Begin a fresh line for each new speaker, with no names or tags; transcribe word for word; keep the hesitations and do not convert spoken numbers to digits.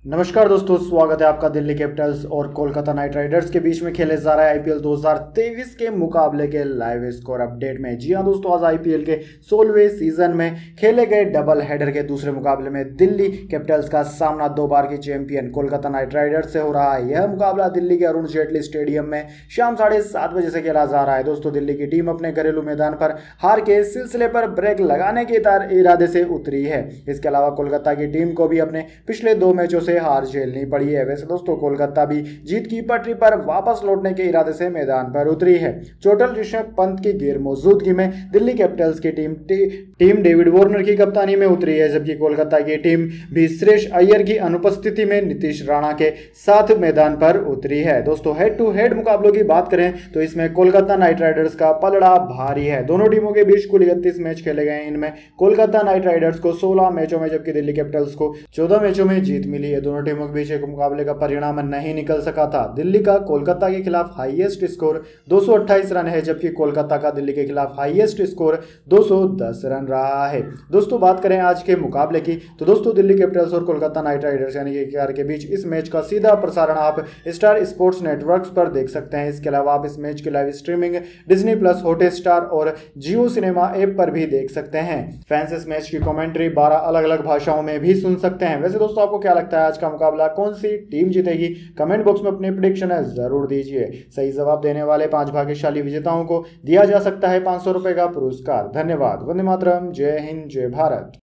नमस्कार दोस्तों, स्वागत है आपका दिल्ली कैपिटल्स और कोलकाता नाइट राइडर्स के बीच में खेले जा रहे आईपीएल दो हज़ार तेईस के मुकाबले के लाइव स्कोर अपडेट में। जी हां दोस्तों, आज आईपीएल के सोलहवें सीजन में खेले गए डबल हेडर के दूसरे मुकाबले में दिल्ली कैपिटल्स का सामना दो बार की चैंपियन कोलकाता नाइट राइडर्स से हो रहा है। यह मुकाबला दिल्ली के अरुण जेटली स्टेडियम में शाम साढ़े सात बजे से खेला जा रहा है। दोस्तों, दिल्ली की टीम अपने घरेलू मैदान पर हार के सिलसिले पर ब्रेक लगाने के इरादे से उतरी है। इसके अलावा कोलकाता की टीम को भी अपने पिछले दो मैचों से हार झेलनी पड़ी है। वैसे दोस्तों, कोलकाता भी जीत की पटरी पर वापस लौटने के इरादे से मैदान पर उतरी है। चोटिल ऋषभ पंत की गैर मौजूदगी में दिल्ली कैपिटल्स की टीम टी, टीम डेविड वार्नर की कप्तानी में उतरी है, जबकि कोलकाता की टीम भी श्रेयस अय्यर की अनुपस्थिति में नीतीश राणा के साथ मैदान पर उतरी है। दोस्तों, हेड टू हेड मुकाबलों की बात करें तो इसमें कोलकाता नाइट राइडर्स का पलड़ा भारी है। दोनों टीमों के बीच कुल इकतीस मैच खेले गए। इनमें कोलकाता नाइट राइडर्स को सोलह मैचों में, जबकि दिल्ली कैपिटल्स को चौदह मैचों में जीत मिली है। दोनों टीमों के बीच एक मुकाबले का परिणाम नहीं निकल सका था। दिल्ली का कोलकाता के खिलाफ हाईएस्ट स्कोर दो सौ अट्ठाईस रन है, जबकि कोलकाता का दिल्ली के खिलाफ हाईएस्ट स्कोर दो सौ दस रन रहा है। दोस्तों, बात करें आज के मुकाबले की तो दोस्तों, दिल्ली कैपिटल्स और कोलकाता नाइट राइडर्स यानी कि केकेआर के बीच इस मैच का सीधा प्रसारण आप स्टार स्पोर्ट्स नेटवर्क्स पर देख सकते हैं। इसके अलावा आप इस मैच की live streaming Disney plus, Hotstar और जियो सिनेमा ऐप पर भी देख सकते हैं। फैंस इस मैच की कमेंट्री बारह अलग अलग भाषाओं में भी सुन सकते हैं। वैसे दोस्तों, आपको क्या लगता है आज का मुकाबला कौन सी टीम जीतेगी? कमेंट बॉक्स में अपनी प्रेडिक्शन है जरूर दीजिए। सही जवाब देने वाले पांच भाग्यशाली विजेताओं को दिया जा सकता है पांच सौ रुपए का पुरस्कार। धन्यवाद। वंदे मातरम। जय हिंद, जय भारत।